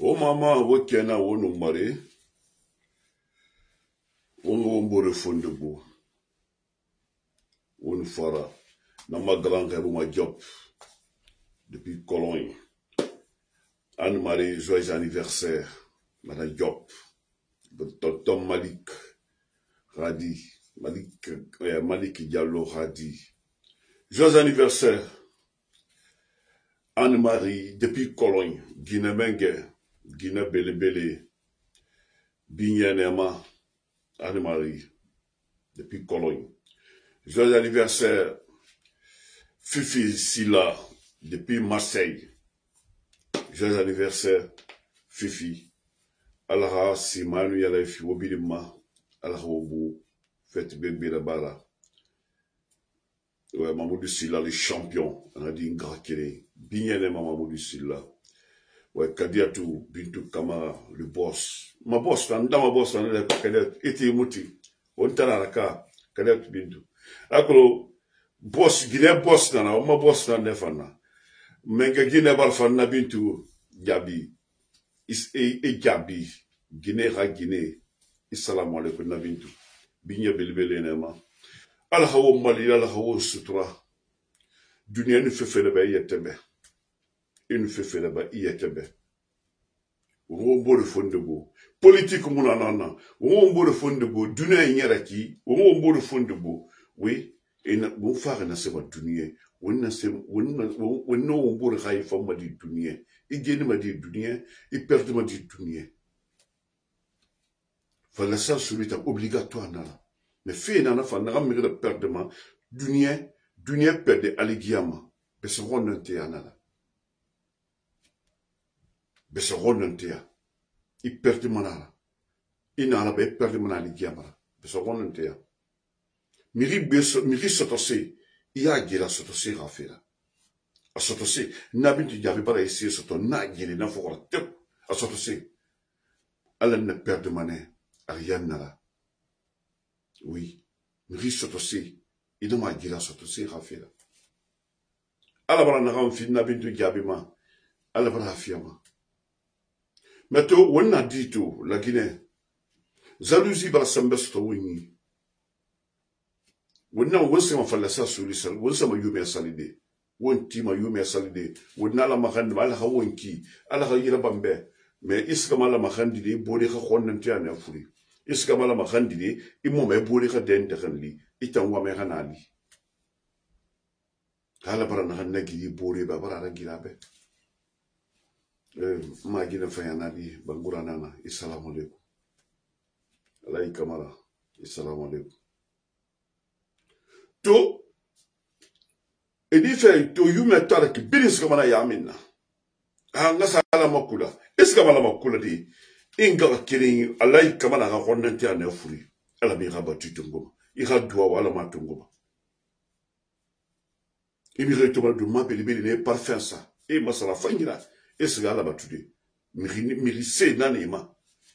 O mama wo kena wo no mare wo mbore fondebo wo fara na ma grand rêve ma job depuis Cologne. Anne-Marie, joyeux anniversaire madame Diop, tonton Malik Radi, Malik Diallo Radi, joyeux anniversaire Anne-Marie depuis Cologne, Guinée Mengue, Guinée Bele Bignanema, Anne-Marie depuis Cologne. Joyeux anniversaire Fifi Silla depuis Marseille. Joyeux anniversaire Fifi. Allah Simanu yala fi wobilima Allah wobu fête bébé la bala. Ouais, Mamoudou Silla le champion. On a dit une grakere. Bignanema Mamoudou Silla. Ouais, Kadiatou Bintou Kamara le boss. Ma boss, dans ma boss, on a Kadet eti muti. On t'a la ka Kadet Bintou. Akolo boss Guinée boss nana, on ma boss dans nefana. Menga Guinée balfana Bintou Gabi. E Gabi. Guinée ra Guinée. Assalamu alaikum na Bintou. Bigne belbele nema. Alhawo mali alhawo sutura. Dunia ne fait le bail yetebe. Une fait le bail yetebe. Wombo le fond de beau. Politique mounanana. Wombo le fond de beau. Dunia nyeraki. Wombo le fond de beau. Oui. Et mon frère n'a pas dunia. Wonna wombo le raï femme m'a dit dunia. Il gagne m'a dit dunia. Il perd m'a dit dunia. Voilà ça celui obligatoire nana. Mais fait nana fa n'a pas de perdement. Dunia perde aligiama. Bese ronante nana. Bese ronante. Il perd manala. Il n'a pas perdu mon aligiama. Bese ronante. Miri sotose. Il y a gira sotose rafela. A sotose. N'abintu y'avait pas essayé soto na giri na fora tep. A sotose. Elle ne perd mané. Ariane nala. Oui. Miri sotose. Il m'a gira sotose rafela. Alabara na ramfi n'abintu y'abima. Alabara fiama. Mais to, on a dit tout, la Guinée. Zaluzi bala sambesto wingi. Wonna wonse ma falla sa suri sal wonse ma yume salide wonti ma yume salide wonna la makhandi ala ha wonki ala ha yira bambe mais iska mala makhandi de bodi kha khonnanti ana furi iska mala makhandi de imo me bodi kha den de khanli itan wa me khanali ala barana khanagi bodi ba barara girabe ma gina fayanadi bangura nana assalamu alaikum alay kamara assalamu alaikum to edi fe to yume tara ki bilis kamana yamina anga sala makula iska mala makula di inga kirin alay kamana ga konnanti ana furi ala mi rabatu tungo I ga duwa wala matungo imi reto ma du ma beli ne parfum ça e masala fangira isga ala batude mi se nanema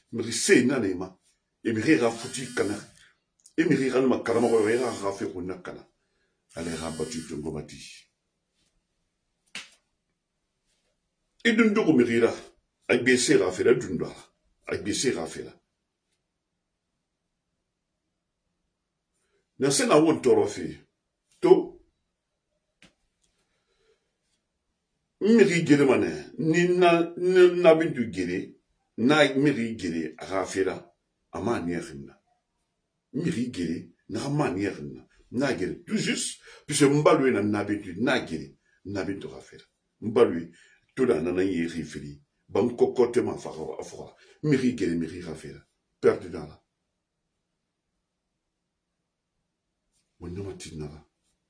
e mi ra futi kana Emi ran ma karama ko era rafe ko nakala ale rabatu to ngomati idun dugo mi rira ay bese rafe la dunda ay bese rafe la na sena won torofi to mi ri gere mane ni na bintu gere na mi ri gere rafe la amani erina Miri gere, na manière na gere, tout juste, puisque m'balue na nabitu, na gere, nabitu rafela. M'balue, tout la nana y rifeli, bam cocotte ma fara, miri gere, miri rafela, perdu dans la. Monomatinala.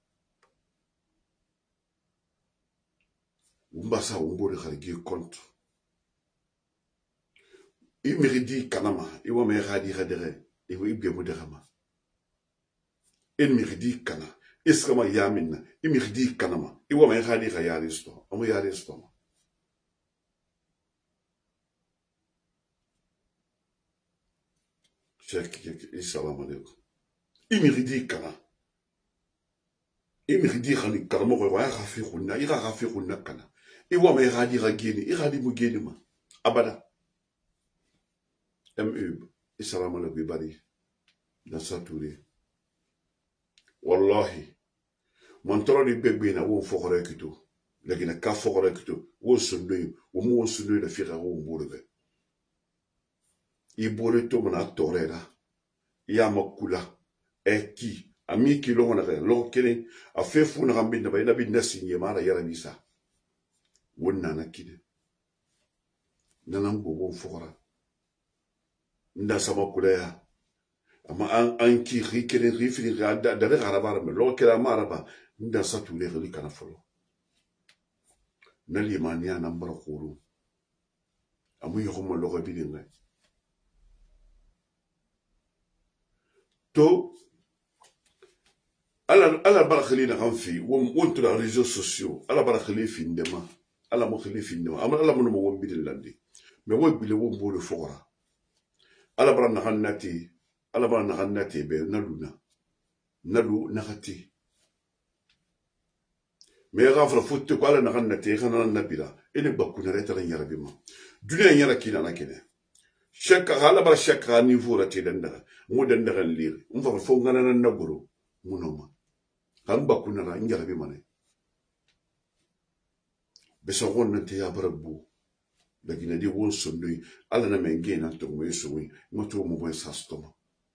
Umbasa umbo de raligi compte. Il mérite kanama, il va me radire. Et oui, bien vous derama. Il mérite kana. Iskama yamina. Il mérite kanama. Il va me radire yaristo. Omo yaristo. Cheikh, salam alaikum. Il mérite kana. Il mérite kana. Karamo ko wa rafi khuna. Il rafi khuna kana. Il va me radire geni. Il radire mu geni ma. Abada. MU Assalamu alaikum bari dans sa tourée wallahi mon toro di bebe na wo fokore kito lakina ka fokore kito wo sundoy wo mo sundoy da fira wo mburbe i bore to mana torera ya makula eki ami ki lo na lo kene a fe fu na gambi na bayina bi nasinye mara yara bisa wonna na kide nanan gogo fokora nda sama kula ya ama an ki rikere rifiri da da garabara me lo kera maraba nda satu le ri kana folo na limania na mbara khuru amu yo mo lo gabi dinga to ala barakhali na kanfi won to les réseaux sociaux ala barakhali fi ndema ala mo khali fi ndema ama ala mo mo wombi landi me wo bile wo mbolo fokora ala bara na hannati ala bara na hannati be nalu nakati me gafra futte ko ala na hannati khana nabila ene bakuna retara yarabima dunya yara kina na kene shekka ala bara shekka niveau rati danda mo danda kan lire mfa fo ngana na nagoro munoma kan bakuna ra yarabima ne be so wonna te ya barabu lakini di won sondoi ala na mengena to mo yesuwi mo to mo bo sastoma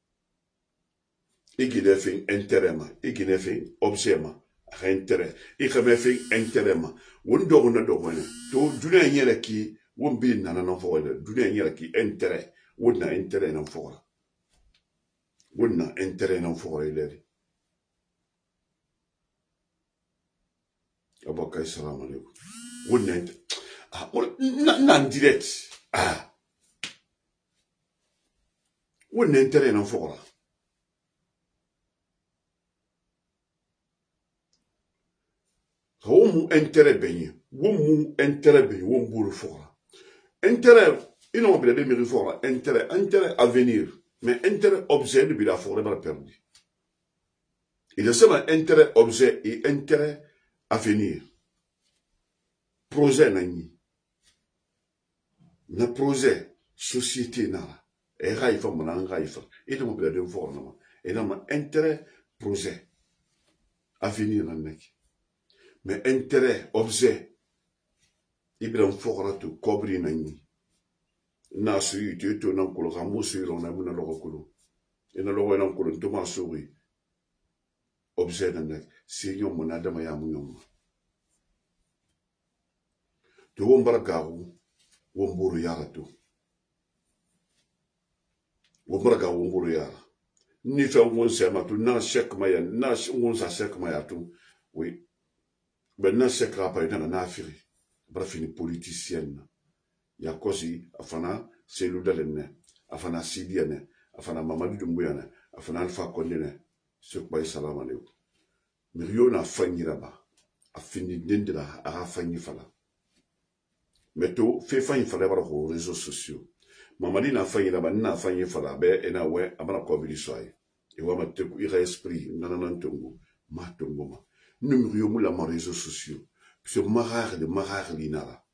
igine fin interema igine fin obsema intérêt ikame fin interema won do na do wona to dunya nyela ki won bi na na fo wala dunya nyela ki intérêt won na intérêt na fo won na intérêt na fo wala abaka assalamu alaikum won na nan direct won na intérêt na fo Womu intérêt benye, womu intérêt benye, womu boule fora. Intérêt, il n'a pas de mérite fora. Intérêt à venir, mais intérêt objet de bila fora va perdu. Il y a seulement intérêt objet et intérêt à venir. Projet nani, na projet société nara. Et raifa mon raifa. Il n'a pas de fora nama. Il n'a intérêt projet à venir nani. Mais intérêt, objet, Ibrahim Fograto, Cobri Nani. Nasu, tu es un encolo, Ramosu, on a un alocolo. Et n'a pas un encolo, Thomas Souris. Objet, Seigneur Monadama Yamunum. De Wombaragaou, Womburu Yarato. Wombaragaou, Womburu Yara. Ni fait un sematu, na chèque mayan, na un sa chèque mayatou. Oui. Ben na sekra pa ina na afiri bara fini politicienne ya kosi afana selu dalenne afana sidiane afana Mamadou Doumbouya ne afana Alpha Condé ne sekwa salam alaikum miriyo na fanyira ba afini dendira a fanyi fala meto fe fanyi fala bara ko réseaux sociaux Mamadi na fanyira ba na fanyi fala be ena we abana ko bi soy e wa mateku ira esprit nanana ntongo ma tongo ma numéro mo la réseaux sociaux sur marar linara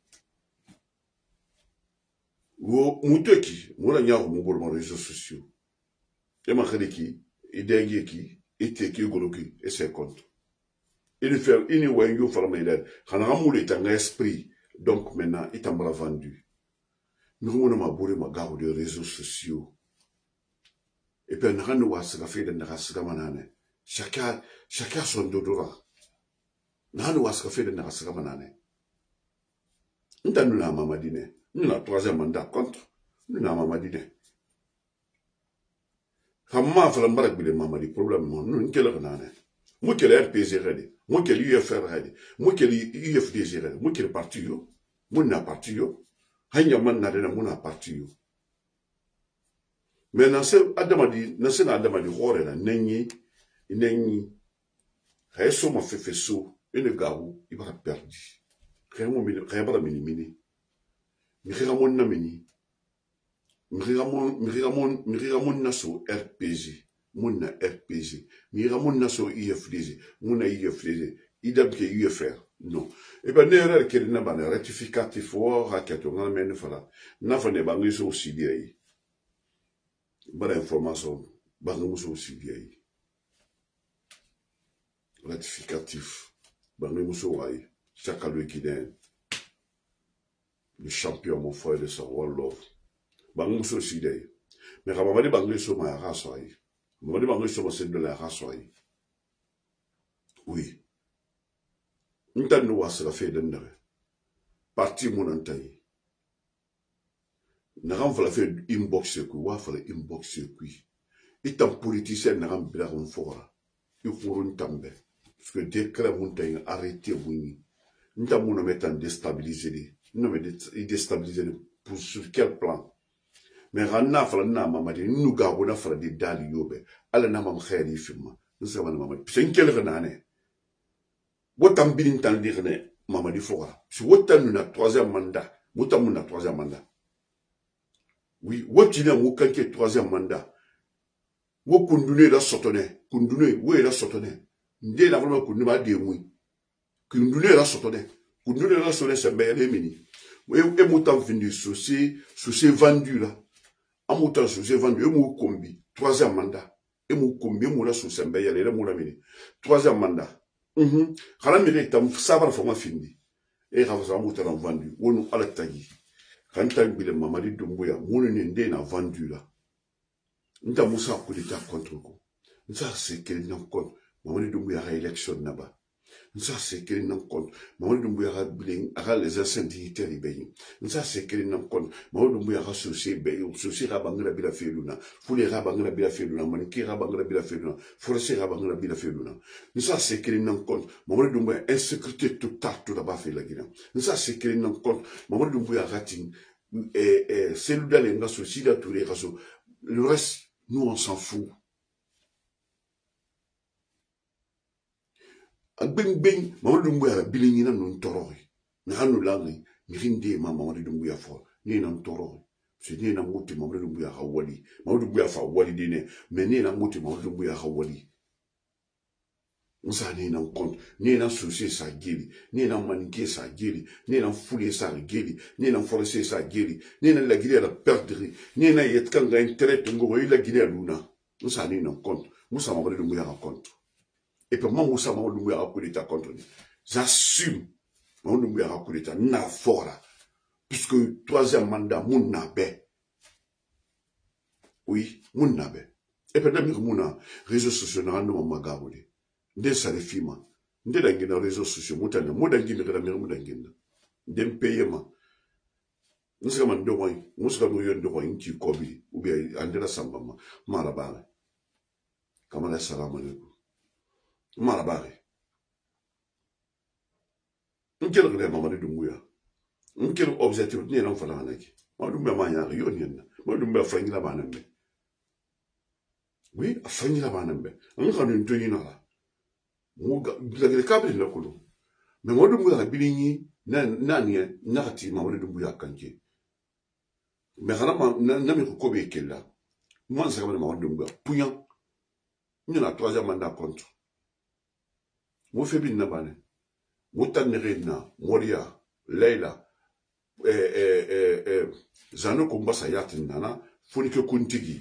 wo muteki mo la nyaako mo bol réseaux sociaux e ma khadiki e dengue ki e teki goloki et ses comptes il fait une way yo farmaïda xana amul tanga esprit donc maintenant il t'a vendu nous ma bouré ma garo de réseaux sociaux et puis on a wa sa fait de na manane chacun son dodora. Nanu waska fait de Narasaka manane. Nous na mamadine. Nous na troisième mandat contre. Nous na mamadine. Hamma fa lambarak bile mamadi problème mon nous quel renane. Moi quel RPZ ready. Moi quel UFR ready. Moi quel UFDG ready. Moi quel parti yo. Moi na parti yo. Hanya man na dena muna parti yo. Mais na se adamadi hore na nenyi Reso ma fait so, une garou, il va perdre. Réabra mini. Miramon na mini. Miramon naso RPG. Mona RPG. Miramon naso IFDG. Mona IFDG. Idabke UFR. Non. Et ben, n'erreur qui est na rectificatif ou raquette, on a mené fala. N'a pas ne bangiso aussi bien. Bonne information. Bangamuso Sidiaï. Ratificatif. Bangamuso Waï. Chakaloui Guinéen. Le champion, mon frère de sa One Love. Bangamuso Sidiaï. Mais Ramamadi Bangamuso ma rassoaï. Ramamadi Bangamuso ma c'est de la rassoaï. Oui. N'tanu was la fait d'un parti mon antaï. N'aram fa la fait inbox circuit. Wa fa la inbox circuit. Et un politicien n'aram bila un fora. Il faut un tambe. Parce que décret montagne arrêté oui. Nous avons déstabilisé. Nous avons déstabilisé sur quel plan? Mais Rana Frana Mamadi, nous gavons fait des dali yobe. Allah n'a pas fait film. Nous savons Mamadi. C'est une quelle renane. Wotam bin tan dirne Mamadi Fora. Si wotam nous troisième mandat. Wotam nous troisième mandat. Oui, wotina moukanke troisième mandat. Wo kundune la sotone. Kundune, wo la sotone. Ndé la vraiment kundune ma démoui. Kundune la sotone. Kundune la sotone c'est meilleur mini. Et moutam fini souci vendu là. En moutant souci vendu, et mou combi. Troisième mandat. Et mou combi, mou la souci meilleur, et mou la mini. Troisième mandat. Quand mérite tam savoir forma fini. Et quand moutam vendu, ou nous à la taille. Quand t'as eu le Mamadi Doumbouya, mon ndé n'a vendu là. Nta Moussa coup d'état contre quoi. Nta c'est qu'il n'en compte. Mamadi Doumbouya a élection là-bas. Nta c'est qu'il n'en compte. Mamadi Doumbouya a les anciens dignitaires ibéni. Nta c'est qu'il n'en compte. Mamadi Doumbouya a associé Rabangla Bila Feluna. Foulé Rabangla Bila Feluna. Maniki Rabangla Bila Feluna. Forcé Rabangla Bila Feluna. Nta c'est qu'il n'en compte. Mamadi Doumbouya insécurité totale tout là-bas fait la Guinée. Nta c'est qu'il n'en compte. Mamadi Doumbouya rating. C'est le dernier ngaso, si la touré raso. Le reste, nous on s'en fout. Bing bing, Mamadi Doumbouya bilingina non torori. N'anu langi, mirinde ma Mamadi Doumbouya fort. Ni non torori. C'est ni na moti Mamadi Doumbouya hawali. Mamadi Doumbouya fa wali dine. Mais ni na moti Mamadi Doumbouya hawali. On s'en est en compte, ni dans souci sa guéri, ni dans maniquer sa guéri, ni dans fouler sa guéri, ni dans forcer sa guéri, ni dans la guéri à la perdre, ni dans y être quand intérêt de ngoro la guéri à luna. On s'en est en compte, Moussa Mamadi Doumbouya raconte. Et puis moi, Moussa Mamadi Doumbouya raconte contre lui. J'assume, Mamadi Doumbouya raconte n'a fora, puisque troisième mandat, moun nabe. Oui, moun nabe. Et puis d'ailleurs, mouna, réseaux sociaux n'a pas magaboli. Nde sare fima nde dangina réseaux sociaux mutane mo dangina kada mi mo dangina ndem payema muska man do moy muska mo yondo ko inki kobi ou bien andela sambama mala bare kamala assalamu alaikum mala bare nkelo gele Mamadi Doumbouya nkelo objectif ni nan fala naki Mamadi Doumbouya ma nya yo ni na Mamadi Doumbouya fanyi la banambe oui fanyi la banambe on kanu ntoni na la câble la kolo mais Mamadi Doumbouya bilini nani nakati Mamadi Doumbouya kanke mais xana na mi ko be kella moi ça Mamadi Doumbouya puyan ni na troisième mandat contre mo fe bin na bane mo tannerina Moria Leila zano ko mbasa yatin nana fonike kuntigi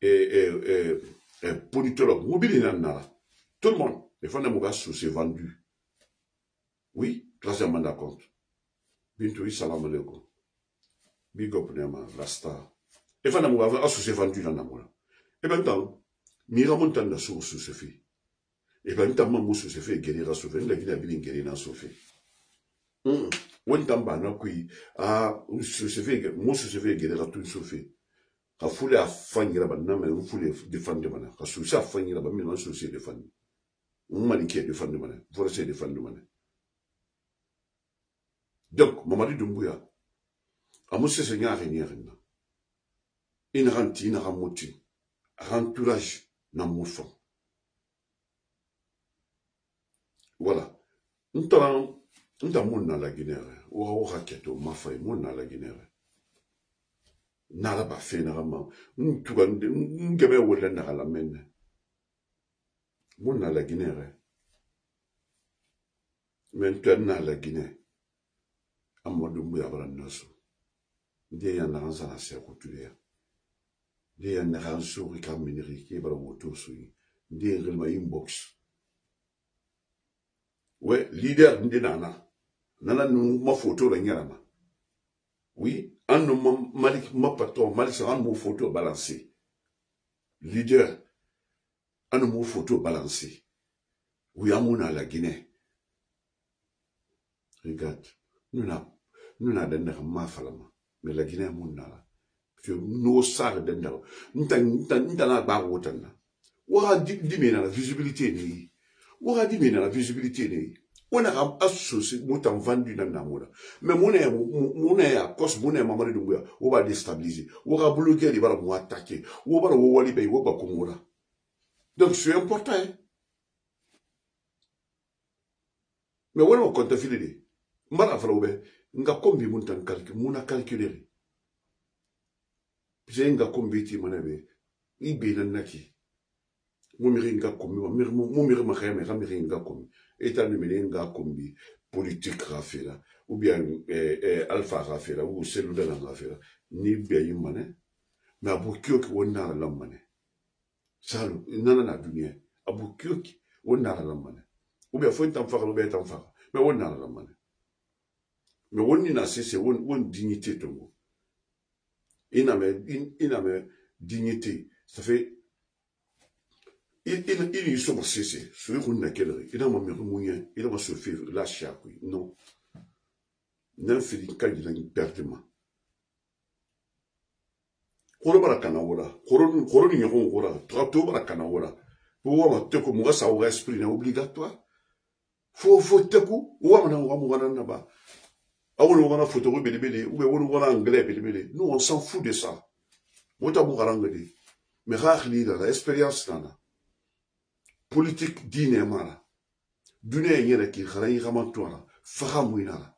politologue mobilina nana tout le monde. Les fonds de Mougassou, c'est vendu. Oui, troisième mandat compte. Bintou, salam alaikum. Big up, Nema, la star. Les fonds de Mougassou, c'est vendu dans la moula. Et bien, tant, Mira Montana sous se fait. Et bien, tant, Mamou se fait, guérira se fait. La Guinée a bien guérira se fait. Ouin tamba, na kui, se fait, mou se fait, guérira tout se fait. A foulé à fangira, na mais vous foulez défendre, mana. A souci à fangira, mais non, souci défendre. Maniqué de fan de monnaie, forcé de fan de monnaie. Donc, Mamadi Doumbouya, a moussé se n'a rien. Il rentre, il ramoti, rentourage n'a moufon. Voilà. Nous t'avons la Guinée, ou raqueto, ma faille, mon la Guinée. N'a pas fait, n'a pas, nous t'avons, nous t'avons la mène. Mon na la Guinée. Maintenant la Guinée. Mamadi Doumbouya bala naso. Ndiye ya naranza na siya kutulia. de ya na suri kam miniri ke bara moto sui de relma inbox ouais leader de nana nu ma photo la nyama oui an no malik ma patron malik sa mo photo balancer leader an mo photo balancer oui amuna la Guinée regarde nous na danda ma falama mais la Guinée amuna la no sar danda nta na ba wotanna wa di mena la visibilité ni wa di mena la visibilité ni on a associé mutan vendu dans namoura mais mon à cause mon maman de Doumbouya on va déstabiliser on va bloquer les balles pour attaquer on va wali bay on va komora donc c'est important hein? Mais on va compter filer mara frobe nga kombi muntan calcul muna calculer j'ai nga kombi ti manabe ibe nan naki mumiri nga kombi mumiri ma khayme khamiri nga kombi état numérique nga kombi politique rafela ou bien alpha rafela ou cellule rafela ni bien mané mais abukio ki wonna la mané salo nana na dunia abukio ki wonna la mané ou bien faut t'en faire ou bien t'en faire mais wonna la mané mais wonni na c'est won dignité tongo ina me dignité ça fait il y sont cessés celui qu'on n'a qu'elle il a ma mère moyen il a ma sophie la chaque non n'en fait qu'à il a une perte de main koro bara kana wora koro ni ngon wora trato bara kana wora pour ma te ko mo sa au esprit na obligatoire faut te ko wa na wa mo na ba awolo wana photo ko belebele ou be wona wana anglais belebele nous on s'en fout de ça mota mo garangadi mais rakhli la expérience nana politique dine mara dunia yere ki kharayi khamantola fahamuina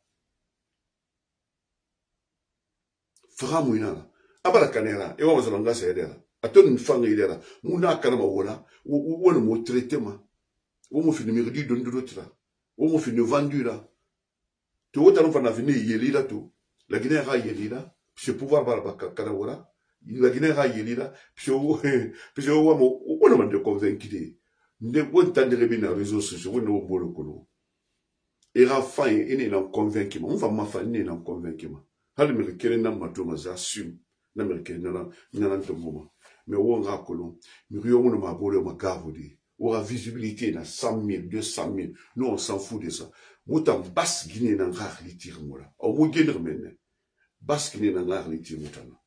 abara kanera e wa mazalanga sayedera aton fanga idera muna kana ma wona mo traité ma wo mo fini mi di dondu rotra wo mo fini vendu là to wota no fana fini yelila to la Guinée ra yelila c'est pouvoir bara kana wora la Guinée ra yelila puis wo mo wona man de convaincre nde wonta de rebina réseaux sociaux wona wo bolo kono et ra fa ene na convaincre ma on va ma fa ene na convaincre ma hal mi kelen na matoma j'assume na mi kelen na ntomoma mais wo nga kolon mi riyo mo ma bolo ma gavodi aura visibilité na 100 000 200 000 nous on s'en fout de ça mutam bas Guinée na ngakh tir mola o mo genir menne bas Guinée na ngakh tir mutana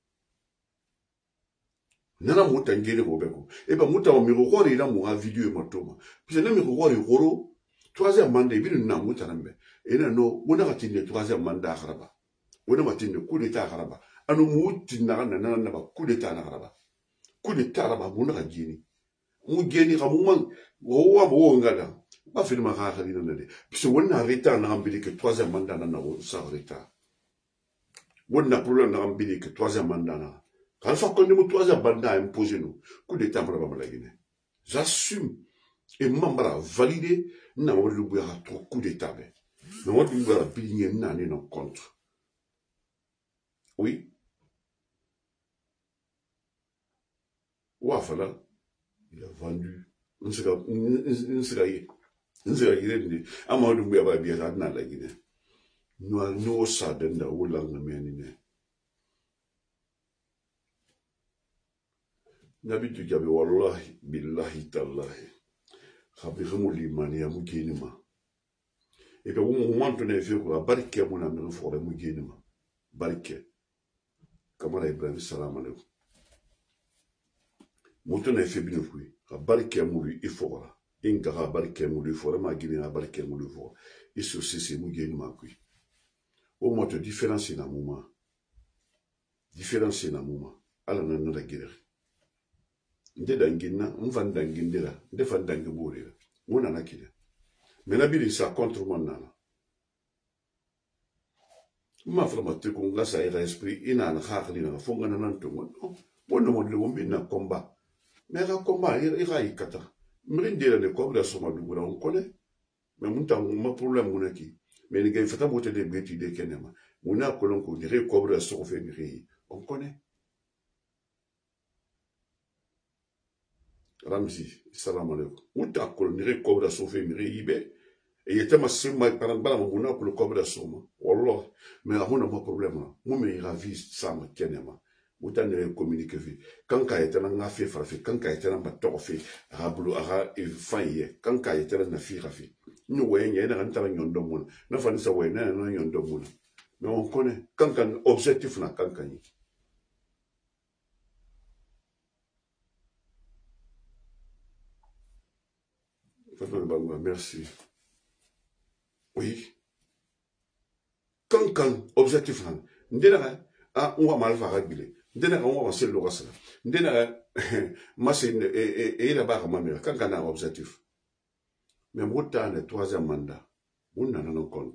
nana muta ngene ko beko e ba muta o mi ko ri na mo ha vidéo matoma puis na mi ko ri goro troisième mandat bi na muta nambe e na no wona ka tinne troisième mandat kharaba wona ma tinne coup d'état kharaba anu muti na na ba coup d'état na kharaba coup d'état raba wona ka gini mu geni ka mu man wo mo ngada ba fi ma ka khali na de puis wona reta na ambili que troisième mandat na wo sa reta wona problème na ambili que troisième mandat na quand ça connaît mon troisième mandat imposé nous coup d'état pour la Guinée j'assume et mambara validé na wo lu bua trop coup d'état mais wo lu bua bilingue na ni non contre oui Wafala il a vendu on se yirende Amadou Bouya ba biya na la Guinée no sa denda wala ngameni ne nabi tu jabe wallahi billahi tallahi khabi khamu limani ya mugeni ma et puis on monte ne fait quoi barke mon ami fo mugeni ma barke kamara Ibrahim salam alaikum moto na fait bien fouille barke mulu ifora inga barke mulu ifora ma Guinée barke mulu ifora et sur c'est mugeni ma kui au moins te différencier na moment ala na la guerre nde dangina mvan dangindira nde fan dangiburira mona nakira mena bili sa contre mon nana ma frama te ko ngasa ira esprit ina na khakli na fonga na nanto no wonno mo le wombi na combat mais ra combat ira ikata mrindira ne ko da soma dubura on connaît mais munta ma problème munaki mais ni gay fata bote de beti de kenema muna kolon ko dire ko da so fe ni on connaît Ramzi, salam alaikum. Mouta kol nire cobra sofe nire ibe. Et il était ma sima par un bala mona pour le cobra soma. Wallah, mais à mon problème. Moi me ravi ça ma kenema. Mouta nire communique vie. Quand ka était na fait farfi, quand ka était na bato fait, rablu ara e faye, quand ka était na fi rafi. Nous voyons y a un talent yondo mona. Na fa sa way na yondo mona. Mais on connaît quand kan objectif na quand kan. Merci. Oui. Quand objectif nan. Ndena on va mal faire bile. Ndena on va sel logasala. Ndena masse et la barre mamira quand un objectif. Mais mota le troisième mandat. On n'en a compte.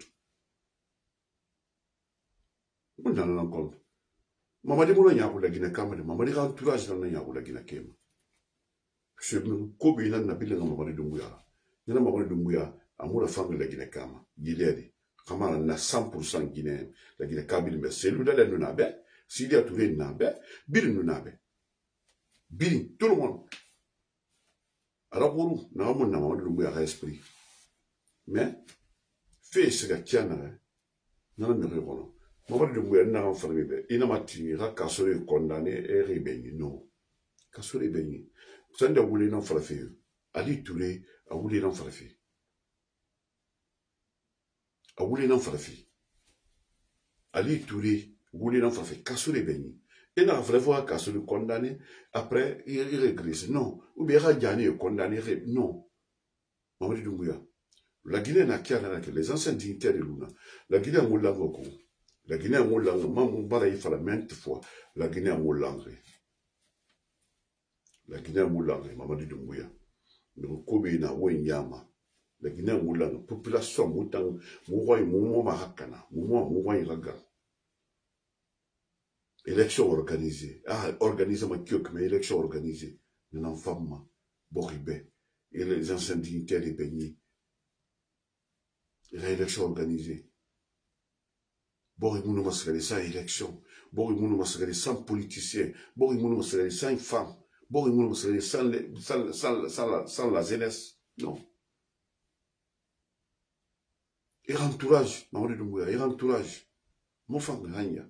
On n'en a compte. Mamadi moula nyaku la gina kamade. Mamadi entourage na nyaku la gina kema. Je me kobi na nabile na mamadi dumbuya. Nina mamadi dumbuya amura femme la gina kama. Gileri. Kamara na 100% guinéen. La Guinée Kabyle, mais c'est lui de l'Enunabe. S'il y a tout le monde, Birin Nunabe. Birin, tout le monde. Alors, pour nous, nous avons un esprit. Mais, fait ce que tu as, nous avons un rêve. Nous avons un famille. Il n'a pas tiré, il a cassé, condamné et rébéni. Non. Cassé rébéni. Ça n'a pas voulu n'en faire. Ali Touré a voulu n'en faire. A voulu n'en faire. Ali Touré voulait n'en faire cassure les bénis. Et n'a pas voir cassure condamné. Après, il régresse. Non. Ou bien Radjani est condamné. Non. Mamadi Doumbouya. La Guinée n'a qu'à les anciens dignitaires de Luna. La Guinée a moulangoko. La Guinée a moulangoko. Maman Bala il fallait maintes fois. La Guinée a moulangé. La Guinée a moulangé. Mamadi Doumbouya. Donc, Kobe na Wenyama. La Guinée a moulangé. Population moutang. Mouroy Mahakana. Mouroy Raga. Élection organisée. Ah, organisée, mais élection organisée. Nous n'en sommes Boribé. Et les anciens dignitaires des Bénis. Élection organisée. Borimounu Masreli sans élection. Borimounu Masreli sans politiciens. Borimounu Masreli sans femmes. Borimounu Masreli sans la jeunesse. Non. Et entourage. Mamadou Doumbouya. Et entourage. Mon femme, Rania.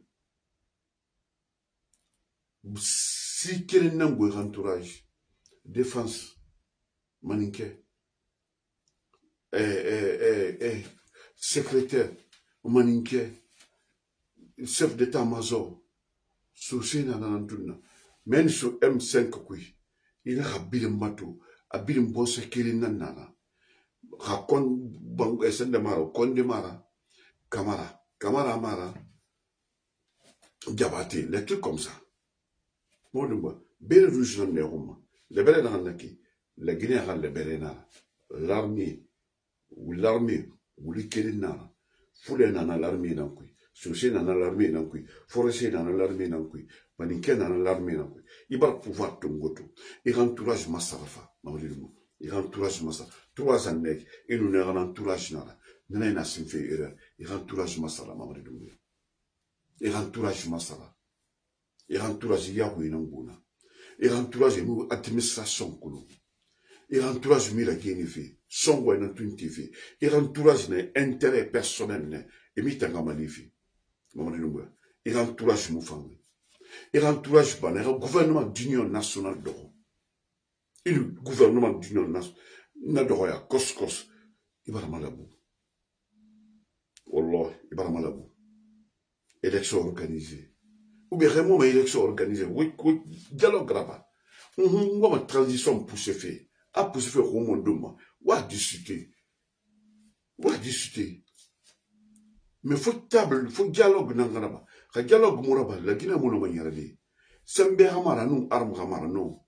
Si quel est entourage, défense, maninke, secrétaire, maninke, chef d'état-major, souci nanantuna, même sur M5 kui, il a bilim bateau, a bilim bosse kilin nanana, rakon bang esen de mara, konde mara, kamara mara, diabaté, les trucs comme ça. Belle rouge dans les romans. Les belles dans la Guinée a les belles l'armée, ou l'Ikérinana, Foulé dans l'armée dans qui, Souché dans l'armée dans qui, Forestier dans l'armée dans qui, Maniké dans l'armée dans qui. Il va pouvoir ton goto. Il entourage Massarafa, il entourage Massarafa. 3 années, il nous a un entourage nana. Nana n'a pas fait erreur. Il entourage Massara, Mamadou. Il entourage Massara. Il entourage Yahweh Nanguna. Il entourage nous administration Kulu. Il entourage nous la Guinée. Son ouais dans tout TV. Il entourage nos intérêts personnels et mitanga manifi. Il entourage nos familles. Il entourage le gouvernement d'union nationale d'Oro. Le gouvernement d'union nationale d'Oro ya Kos. Il va malabou. Wallah, il va malabou. Élection organisée. Ou bien vraiment une élection organisée, oui, dialogue là-bas. On va une transition poussée fait. À pousser fait au monde, ou à discuter. Mais il faut table, il faut dialogue là-bas. Le dialogue là-bas, la Guinée mouna maniéré. Sembe hamara nous arme hamara non.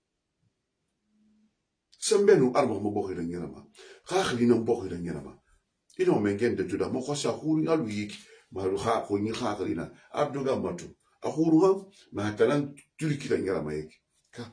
Sembe nous arme mabori la nyama. Khakli na mbori la nyama. Ino mengen de tout da mo khosa khuri aluik. Ma lu kha ko ni khakli na abduga matu. Ahuruha, ma talan tuliki la ngara maek. Ka.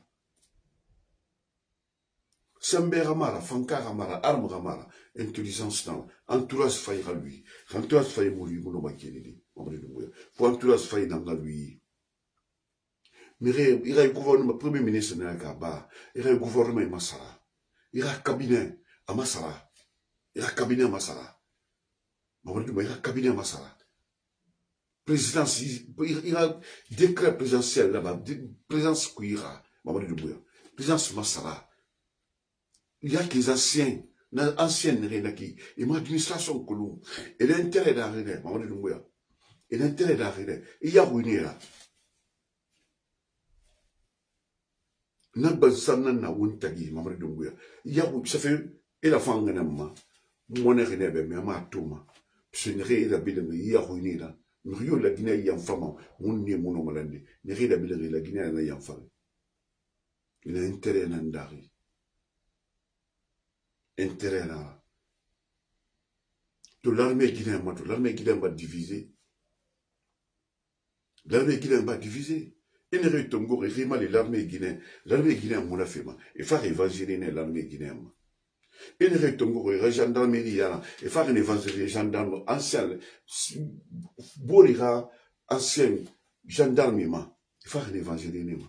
Sembe ramara, fanka ramara, arme ramara, intelligence dans, entourage faillira lui. Entourage faillir mourir, mon homme qui est faut entourage faillir dans lui. mire ira gouvernement premier ministre na kaba ira gouvernement masara ira cabinet a masara ira cabinet masara Mamadou Doumbouya ira cabinet masara présidence ira décret présidentiel là-bas présidence kuira Mamadou Doumbouya présidence masara il y a des anciens anciennes renaki et mon administration kolou et l'intérêt d'arrêter Mamadou Doumbouya et l'intérêt d'arrêter il y a ruiné là na bazana na wuntagi Mamadou Doumbouya ya ça fait et la fin ngana ma mon renebe mais ma toma ce n'est la bilingue ya ruiné là Rio la Guinée y en femme mon ni mon malandi ne la bilingue la Guinée na y en femme il a intérêt nandari intérêt là to l'armée guinéenne va diviser l'armée guinéenne va diviser il ne retombe l'armée guinéenne mon affaire et faire évangéliser l'armée guinéenne il ne retombe la gendarmerie et faire évangéliser gendarme ancien bolira ancien gendarme et faire évangéliser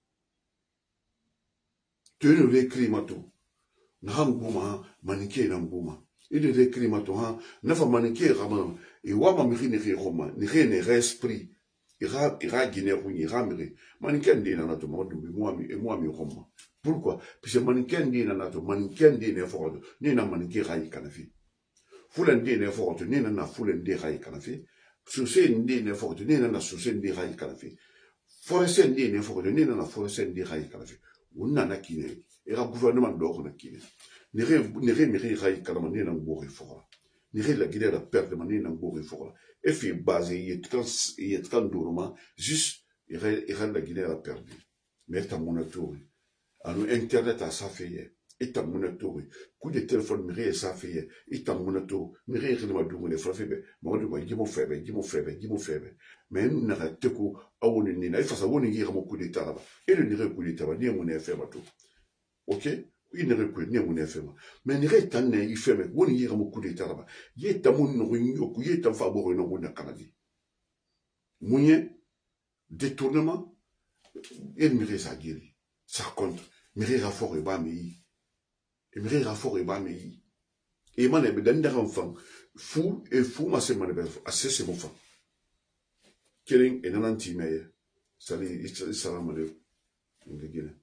tu ne l'écris matou Nahanguma, manike nanguma. Il est écrit maintenant, nafa manike rama, et wama miri ne roma, ne esprit, ira guiné rouni, ira miri. Manike ndi na nato, moi mi roma. Pourquoi? Puisque manike ndi na nato, manike ndi ne fordo, ni na manike rai kanafi. Fulen ndi ne fordo, ni na fulen ndi rai kanafi. Suse ndi ne fordo, ni na suse ndi rai kanafi. Forese ndi ne fordo, ni na forese ndi rai kanafi. Unna na kine. Et le gouvernement d'or na kine. Nire mire rai kalama ni nan bori fora. Nire la Guinée la perte mani nan bori fora. Et fi basé y est quand dorma juste ira la Guinée la perte. Mais ta monatori. Anu internet a sa fait. Et ta monatori. Coup de téléphone mire sa fait. Et ta monatori. Mire ira ma dungu ne frappe be. Mamadu ma gimo febe. Mais nous n'a teko awoni ni na ifasa woni ngira mo coup d'état là. Et le nire coup d'état ba ni mon effet bato. Ok, il ne reconnaît ni mon effet. Mais il est un effet, mais on y a un coup d'état là-bas. Il est un monde, il est un favori, non, on a Canadi. Moyen, détournement, il mérite sa gueule. Ça compte. Mérite fort et bas, mais il mérite fort et bas, mais et moi, il y a un enfant. Fou, ma c'est mon enfant. Assez, c'est mon enfant. Killing et un anti-meilleur. Salut, salam alaikum.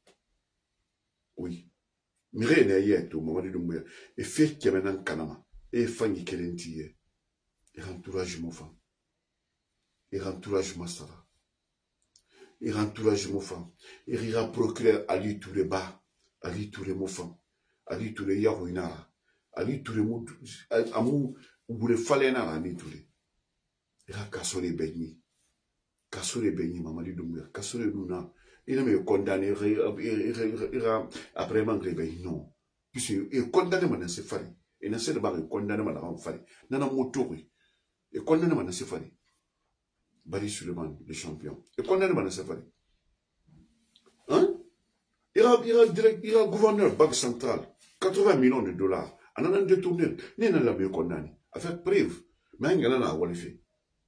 Oui. Mire na yeto Mamadou Doumbouya et fait qu'il y a maintenant Kanama et fangi kelentiye et entourage mon femme et entourage Masara et entourage mon femme et rira procureur Ali Touré Ba Ali Touré mon femme Ali Touré Yahuinara Ali Touré Amou Oubule Falena Ali Touré et la Kasore Benyi Mamadou Doumbouya Kasore Luna il ne me condamné après m'engreber non puisque il condamné maintenant c'est fari et n'a pas de condamné maintenant fari nana motori et condamné maintenant c'est fari Bari Suleiman le champion et condamné maintenant c'est fari hein il a gouverneur banque centrale 80 millions de dollars en a détourné ni n'a pas condamné avec preuve mais il a walifi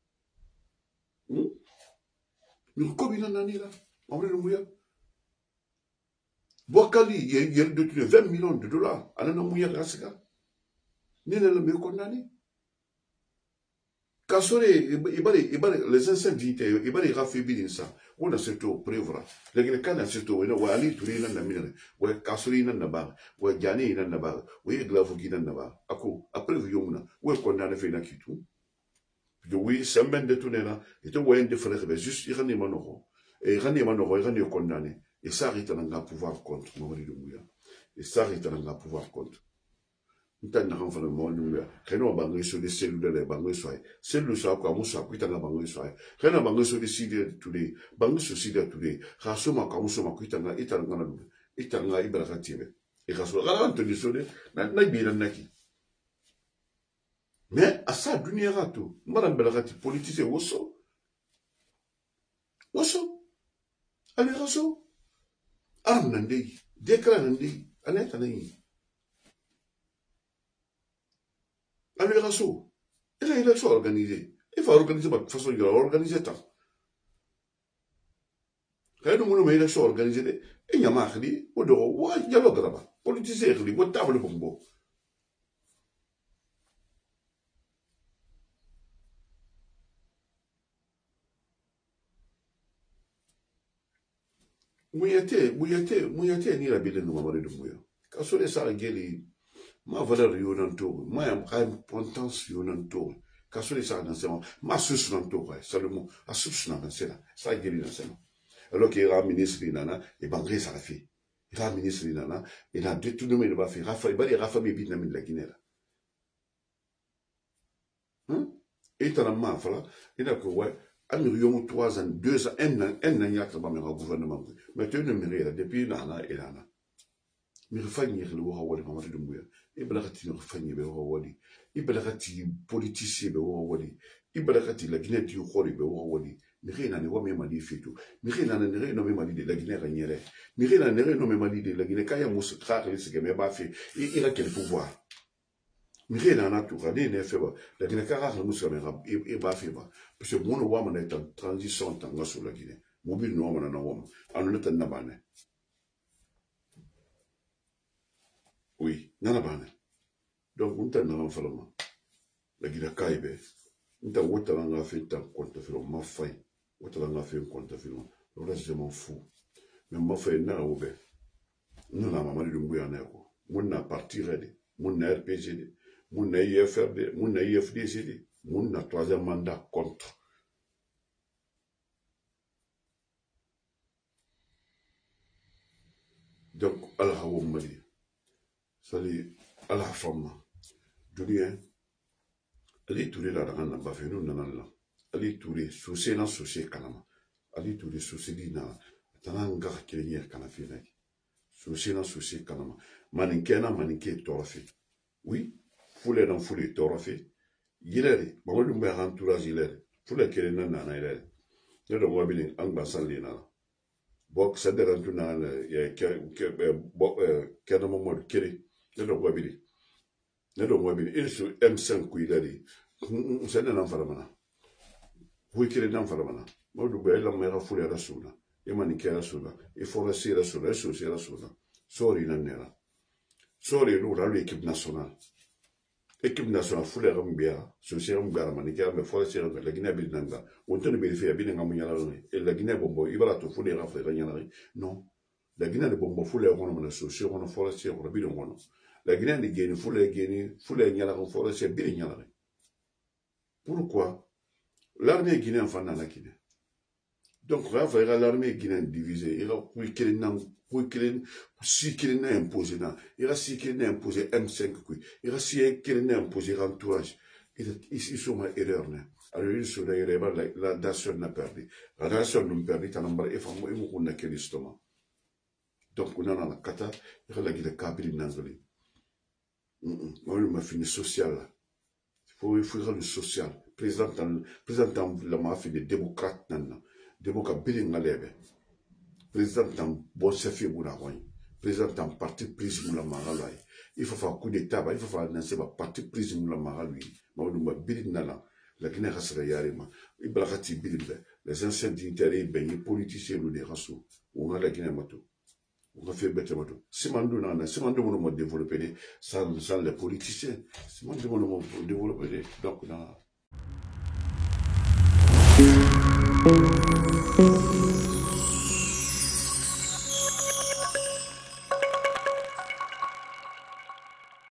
mais comme il en a là Bokali, il a détenu 20 millions de dollars. Alors, on a rasika. Ni ne le condamné. Kasore, les anciens vités, il va les raffaiblir ça. On a surtout prévra. Les cas surtout, on a allé tous les ans, on a Kasori nan nabar, on a Gani nan nabar, on a Glavogi nan nabar. Après, on a condamné fait na kitou. Oui, c'est un ben détourné là. Et tu vois un des frères, juste, il y a un manoro. Et Rani Manoro, il est condamné. Et ça arrive dans le pouvoir contre Mamadou Doumbouya. Et ça arrive dans le pouvoir contre. Nous avons un enfant de Mamadou Doumbouya. Nous avons un sur les cellules de la banque soie. Cellules soient quoi, moussa, puis dans la banque soie. Nous avons un sur les cides tous les banques sur cides tous les. Rasoma, comme moussa, puis dans la italienne. Italienne, Ibrahim. Et Rasoma, on te dit sur les. N'a bien naki. Mais à ça, dunia rato. Madame Belagati, politicien, osso. Allez, raso. Arme nandei. Décret nandei. Annette nandei. Allez, raso. Il a élection organisée. Il faut organiser de façon, il a organisé tant. Quand nous avons élection organisée, il y a marqué, ou de roi, il y a le graba. Politicien, il y a table bombo. Mouyate, ni la bille de Mamadi de Mouya. Quand on est ça, ma valeur yonanto, ma importance yonanto. Quand on est ça, ma source nanto, seulement, à source nanto, ça guérit dans ça. Alors qu'il y a un ministre, et Bangré, ça l'a fait. Il y a un ministre, il a détourné le bafé. Rafa, il y a Rafa, mais il la Guinée. Et il y a un mafala, il y a que, ouais, il 3 ans, 2 ans, 1 an, il y a un gouvernement. Mais tu ne me regardes depuis Nana et Nana. Mais il faut que le Wawadi, Mamadi de Mouya. Il faut que tu refagnes le Wawadi. Il faut que tu politicien le Wawadi. Il faut que tu la Guinée du Wawadi le Wawadi. Mais rien n'est pas mal fait tout. Mais rien n'est pas mal de la Guinée gagnée. Mais rien n'est pas mal de la Guinée. Quand il y a un mousse traqué, c'est que mais pas fait. Il a quel pouvoir. Mais rien n'a tout regardé, n'est fait pas. La Guinée carré, le mousse il va faire pas. Parce que mon woman est en transition dans sur la Guinée. Mobile no woman na woman. On est en nabane. Oui, nabane. Donc on t'a n'en fait pas. La Guinée caïbe. On t'a oué talanga fait tant compte fait ma faille. Oué talanga fait un compte fait. Le reste je m'en fous. Mais ma faille n'a oubé. Nous la maman de Mouya n'ego. Mon na parti ready. Mon na RPGD. Mon na IFRD. Mon na IFDCD. Mon na troisième mandat contre. Donc, Allah wa mali. Sali Allah femme. Julien. Ali touré la rana bafé nous nanala. Ali touré souci na souci kanama. Ali touré souci dina. Tananga kelenya kanafina. Souci na souci kanama. Maninkena maninke torafé. Oui, foule dans foule torafé. Yilere, mamadu mbe entourage yilere. Foule kelena nana yilere. Yero wabili angbasan lina. Bok sadera tuna ya kana mamadu kiri. Yero wabili. Yero wabili. Il sur M5 kuilari. Sende nan faramana. Hui kiri nan faramana. Mamadu mbe ila mera foule rasuna. Imanike rasuna. Iforasi rasuna. Isosi rasuna. Sori nanera. Sori l'oura l'équipe nationale. Équipe nationale, foule Rambia, Sosia Rambia, Manica, mais Forestier, la Guinée Bilnanga. On te le vérifie à Binanga, et la Guinée Bombo, il va la tout fouler rafle Ragnari. Non. La Guinée de Bombo, foule Ronan, Sosia, on Forestier, on a Bilon. La Guinée de Guinée, foule Nyala, Forestier, Bilinari. Pourquoi? L'armée guinéenne fan dans la Guinée. Donc, Raphaël, l'armée guinéenne divisée, il a si qu'il n'a imposé, il a si qu'il n'a imposé M5, il a si qu'il n'a imposé entourage. Ils sont ma erreur. Alors, ils sont là, la nation n'a perdu. La nation n'a perdu, t'as n'importe quoi, et on a quel estomac. Donc, on a la cata, il a la guide Kabili Nanzoli. Moi, je m'a fini social. Il faut faire le social. Président, la mafia des démocrates, démocrate bilingue lebe président tam bon chef buna hoy président tam parti prise la magalay il faut faire coup d'état il faut faire nanse ba parti prise la magalui mawdu ma bilingue nana la Guinée rasra yarima ibrahati bilingue les anciens dignitaires ben politiciens nous des rassou on a la Guinée matou on a fait bête matou simandou nana simandou mo développer sans les politiciens simandou mo développer donc na